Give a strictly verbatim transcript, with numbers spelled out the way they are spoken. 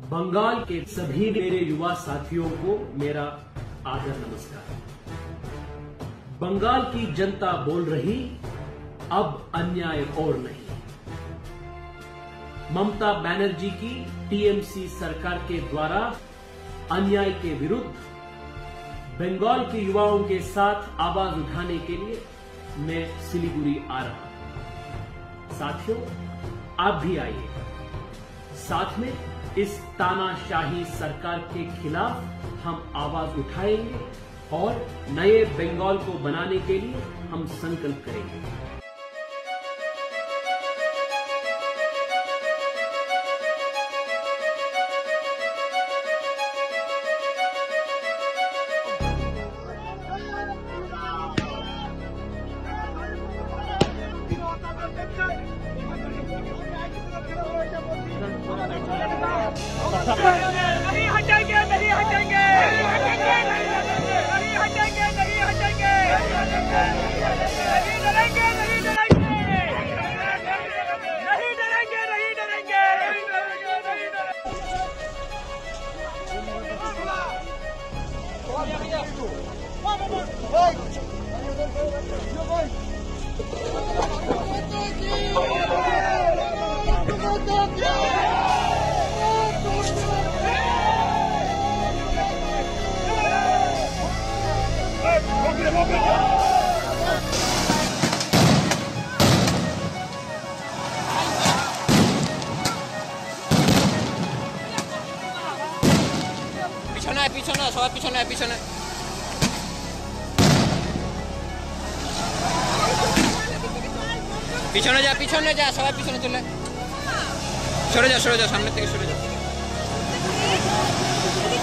बंगाल के सभी मेरे युवा साथियों को मेरा आदर नमस्कार। बंगाल की जनता बोल रही, अब अन्याय और नहीं। ममता बनर्जी की टीएमसी सरकार के द्वारा अन्याय के विरुद्ध बंगाल के युवाओं के साथ आवाज उठाने के लिए मैं सिलीगुड़ी आ रहा हूं। साथियों, आप भी आइए, साथ में इस तानाशाही सरकार के खिलाफ हम आवाज उठाएंगे और नए बंगाल को बनाने के लिए हम संकल्प करेंगे। नहीं हटेंगे, नहीं हटेंगे, नहीं हटेंगे, नहीं हटेंगे, नहीं हटेंगे, नहीं डरेंगे, नहीं डरेंगे, नहीं डरेंगे, नहीं डरेंगे, পিছনে পিছনে সবাই পিছনে পিছনে পিছনে যা পিছনে যা সবাই পিছনে চলে সরে যা সরে যা সামনে থেকে সরে যা